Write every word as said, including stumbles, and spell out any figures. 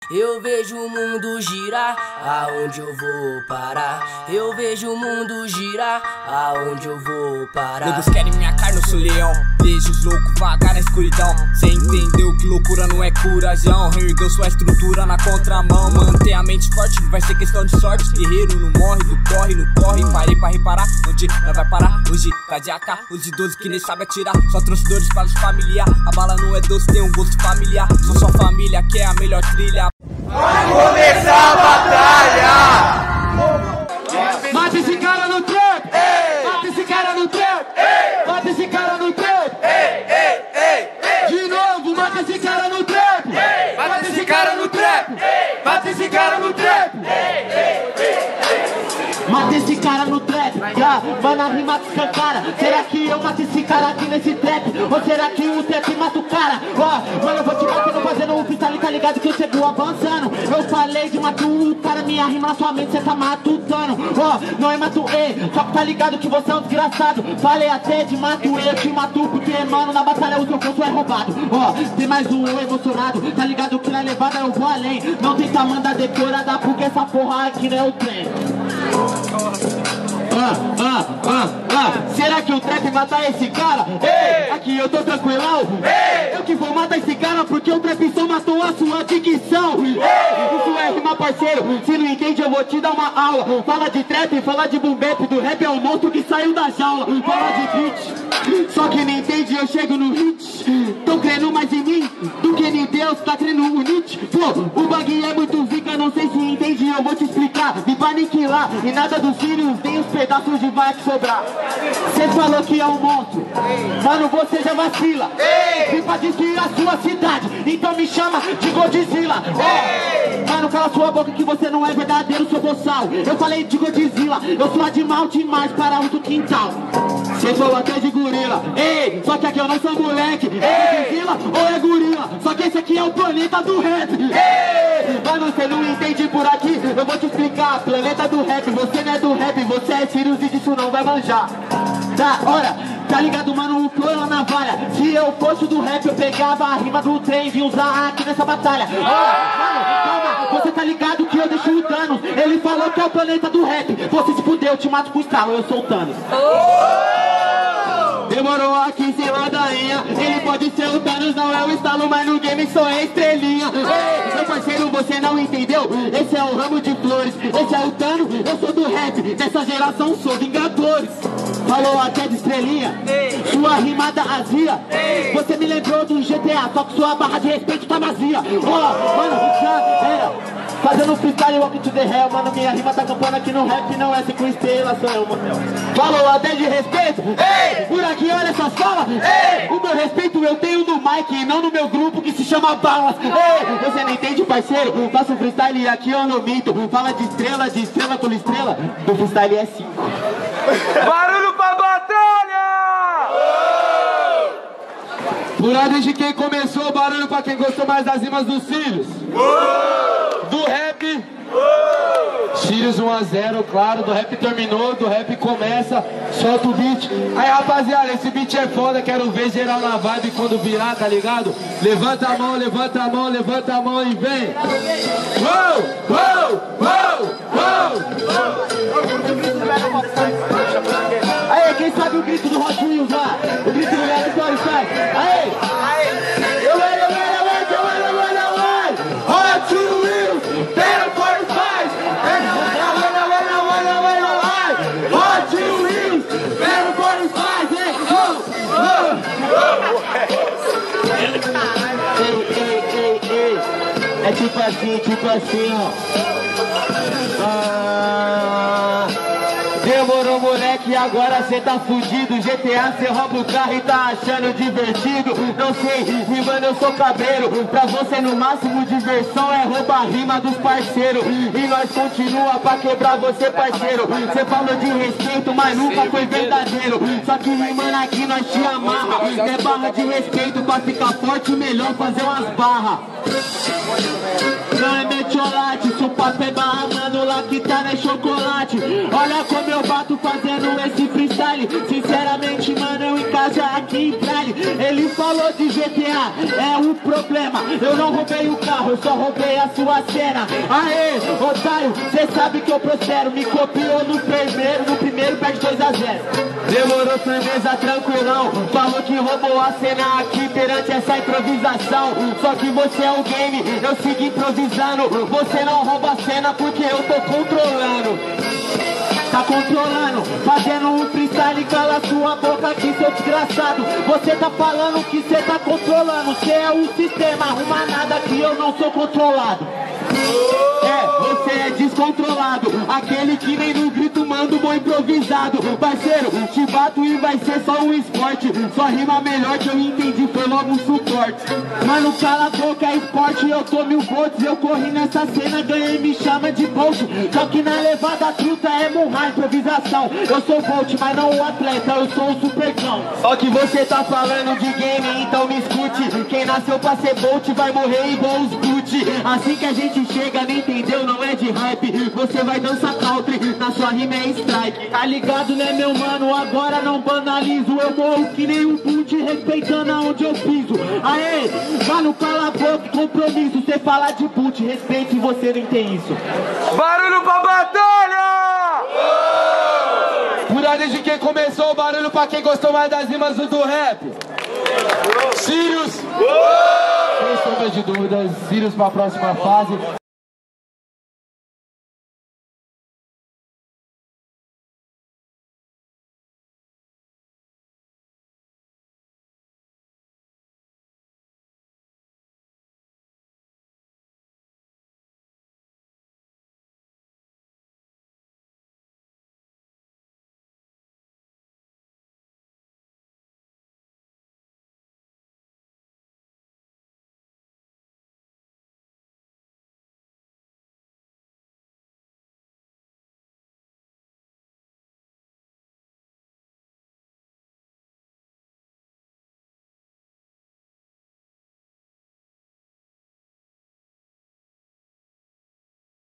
Eu vejo o mundo girar, aonde eu vou parar? Eu vejo o mundo girar, aonde eu vou parar? Todos querem minha carne, eu sou leão. Vejo os loucos vagar na escuridão. Cê entendeu que loucura não é curajão. Reergueu sua estrutura na contramão. Manter a mente forte, vai ser questão de sorte. Guerreiro não morre, do corre, no corre. Parei pra reparar, onde nós vai parar? Hoje tá de A K, os de doze que nem sabe atirar. Só trouxe dores para os familiar. A bala não é doce, tem um gosto familiar. Sou só família, que é a melhor trilha. Vai começar a batalha! Mata esse cara no trap! Ei! Mata esse cara no trap! Ei! Mata esse cara no trap! Ei, ei, ei, ei! De novo, mata esse cara no trap! Ei! Mata esse cara no trap! Ei! Mata esse cara no trap! Ei, ei, ei! Mata esse cara no trap, yeah. Mano, a rima que escancara. Será que eu mato esse cara aqui nesse trap? Ou será que o trap mata o cara? Ó, oh, mano, eu vou te batendo fazendo um freestyle, tá ligado que eu chego avançando. Eu falei de matar o cara, minha rima na sua mente, cê tá matutando. Ó, oh, não é mato E, só que tá ligado que você é um desgraçado. Falei até de mato E, eu te mato porque, mano, na batalha o seu corpo é roubado. Ó, oh, tem mais um eu emocionado, tá ligado que na levada eu vou além. Não tenta mandar decorada porque essa porra aqui não é o trem. Ah, ah, ah, ah. Será que o trap mata esse cara? Ei, aqui eu tô tranquilão. Ei, eu que vou matar esse cara porque o trap só matou a sua dicção. Ei, isso é rima, parceiro. Se não entende eu vou te dar uma aula. Fala de trap, fala de boom bap. Do rap é o monstro que saiu da jaula. Fala de beat, só que não entende eu chego no hit. Tão crendo mais em mim do que em Deus, tá crendo o Nietzsche. Pô, o bagulho é muito zica, não sei se entende, eu vou te explicar. Me pra aniquilar, e nada dos filhos tem os pedaços de vai que sobrar. Cê falou que é um monstro, mano, você já vacila. Vim pra destruir a sua cidade, então me chama de Godzilla. Oh, mano, cala sua boca que você não é verdadeiro, seu boçal. Eu falei de Godzilla, eu sou animal demais para o do quintal. Cê falou até de gorila, ei, só que aqui eu não sou moleque. É Godzilla ou é gorila, só que esse aqui é o planeta do rap. Ei, mano, cê não entende por aqui, eu vou te explicar. Planeta do rap, você não é do rap, você é Sirius e disso não vai manjar. Da hora, tá ligado, mano, o flow é uma navalha. Se eu fosse do rap, eu pegava a rima do trem e vim usar aqui nessa batalha. Ó, mano, calma, você tá ligado que eu deixo o Thanos. Ele falou que é o planeta do rap. Você se fudeu, eu te mato com estalo, eu sou o Thanos. Demorou aqui em cima da linha. Ele pode ser o Thanos, não é o estalo, mas no game sou estrelinha. Ei, meu parceiro, você não entendeu? Esse é o ramo de flores, esse é o Thanos, eu sou do rap. Nessa geração sou Vingadores. Falou até de estrelinha, sua rimada azia. Você me lembrou do G T A, só que sua barra de respeito tá vazia. Ó, oh, mano, já era fazendo freestyle, walk to the hell. Mano, minha rima tá campando aqui no rap, não é cinco estrelas, sou eu, motel. Falou até de respeito, ei, por aqui olha essas falas. Ei, o meu respeito eu tenho no mic e não no meu grupo que se chama Balas. Ei, você não entende, parceiro? Faço freestyle e aqui eu não minto. Fala de estrela, de estrela por estrela, do freestyle é cinco. Barulho pra batalha! Por ordem de quem começou, barulho pra quem gostou mais das rimas dos Sirius. Do rap, Sirius um a zero, claro. Do rap terminou, do rap começa. Solta o beat. Aí, rapaziada, esse beat é foda. Quero ver geral na vibe quando virar, tá ligado? Levanta a mão, levanta a mão, levanta a mão e vem. Uou, uou, uou, uou. Aí, quem sabe o grito do Hot Wheels lá? O grito do Red Bull faz. Aí, eu era, eu era, eu era, eu era, eu era, eu era. Hot Wheels, better forty five. Hot Wheels, better forty five. Ei, ei, ei, ei. É tipo assim, tipo assim, ó. Ah, demorou, moleque, agora cê tá fudido. G T A cê rouba o carro e tá achando divertido. Não sei, rimando eu sou cabreiro. Pra você no máximo diversão é roubar a rima dos parceiros. E nós continua pra quebrar você, parceiro. Cê falou de respeito, mas nunca foi verdadeiro. Só que rimando aqui nós te amarra. É barra de respeito, pra ficar forte melhor fazer umas barras. Não é metiolate, se o papo é barra, mano, lá fala que tá no chocolate. Olha como eu bato fazendo esse freestyle. Sinceramente, mano, eu em casa aqui em Prale. Ele falou de G T A, é o problema. Eu não roubei o carro, eu só roubei a sua cena. Aê, otário, cê sabe que eu prospero. Me copiou no primeiro, no primeiro perde dois a zero. Demorou, firmeza, tranquilão. Falou que roubou a cena aqui perante essa improvisação. Só que você é o game, eu sigo improvisando. Você não rouba a cena porque eu tô controlando. Tá controlando, fazendo um freestyle, cala sua boca aqui, seu desgraçado. Você tá falando que cê tá controlando. Cê é o sistema, arruma nada que eu não sou controlado. É, você é descontrolado, aquele que nem no grito manda um bom improvisado. Parceiro, te bato e vai ser só um esporte. Só rima melhor que eu entendi, foi logo um suporte. Mano, cala a boca, é esporte, eu tô mil volts. Eu corri nessa cena, ganhei, me chama de Bolt. Só que na levada truta é murrar, improvisação. Eu sou Bolt, mas não o atleta, eu sou o supercão. Só que você tá falando de game, então me escute. Quem nasceu pra ser Bolt vai morrer igual os Gucci. Assim que a gente chega, nem entendeu, não é de hype. Você vai dançar country, na sua rima é strike. Tá ligado, né, meu mano? Agora não banalizo. Eu morro que nem um boot, respeitando aonde eu piso. Aê, mano, cala a boca, compromisso. Você fala de boot, respeite, você não tem isso. Barulho pra batalha! Por ordem de quem começou, o barulho pra quem gostou mais das rimas do rap. Sirius! Sem sombra de dúvidas, Sirius pra próxima fase.